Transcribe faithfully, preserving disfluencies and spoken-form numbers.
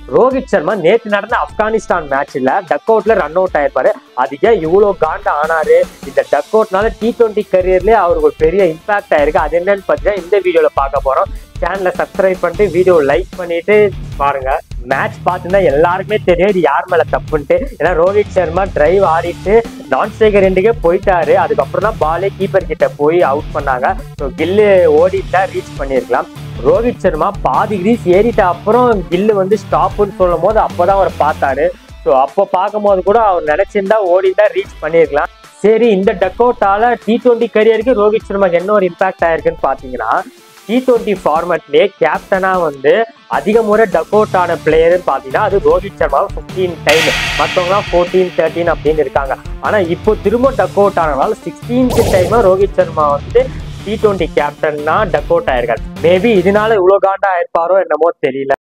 ரோஹித் சர்மா நேற்று நடந்த ஆப்கானிஸ்தான் மேட்ச்ல டக் அவுட்ல ரன் அவுட் ஆயிருப்பாரு. அதுக்கே இவ்வளவு காண்டா ஆனாரு. இந்த டக் அவுட்னால டி டுவெண்ட்டி கரியர்லயே அவருக்கு ஒரு பெரிய இம்பாக்ட் ஆயிருக்கு. அது என்னன்னு பார்த்தீங்கன்னா இந்த வீடியோல பார்க்க போறோம். சேனலை சப்ஸ்கிரைப் பண்ணிட்டு வீடியோ லைக் பண்ணிட்டு பாருங்க. மேட்ச் பார்த்துன்னா எல்லாருக்குமே தெரியும் இது யார் மேல தப்புன்ட்டு. ஏன்னா ரோஹித் சர்மா டிரைவ் ஆடிட்டு நான் ஸ்ட்ரைக்கர் ரெண்டுக்கே போயிட்டாரு. அதுக்கப்புறம் தான் பாலே கீப்பர் கிட்ட போய் அவுட் பண்ணாங்க. ஸோ கில்லு ஓடிட்டா ரீச் பண்ணியிருக்கலாம். ரோஹித் சர்மா பாதி கிரீஸ் ஏறிட்ட அப்புறம் கில்லு வந்து ஸ்டாப்னு சொல்லும் போது அப்போதான் அவர் பார்த்தாரு. ஸோ அப்போ பார்க்கும் போது கூட அவர் நினைச்சிருந்தா ஓடிட்டா ரீச் பண்ணியிருக்கலாம். சரி, இந்த டக் அவுட்டால டி டுவெண்ட்டி கரியருக்கு ரோஹித் சர்மாக்கு என்ன ஒரு இம்பாக்ட் ஆயிருக்குன்னு பார்த்தீங்கன்னா, டி டுவெண்ட்டி ஃபார்மேட்லேயே கேப்டனா வந்து அதிக முறை டக் அவுட் ஆன பிளேயர்னு பார்த்தீங்கன்னா அது ரோஹித் சர்மா ஃபிஃப்டீன் டைம், மற்றவங்களாம் ஃபோர்டீன் தேர்ட்டின் அப்படின்னு இருக்காங்க. ஆனால் இப்போ திரும்ப டக் அவுட் ஆனதால சிக்ஸ்டீன்த் டைமா ரோஹித் சர்மா வந்து டி டுவெண்ட்டி கேப்டன்னா டக் அவுட் ஆயிருக்காரு. மேபி இதனால இவ்வளோ காண்டா ஆயிருப்பாரோ என்னமோ தெரியல.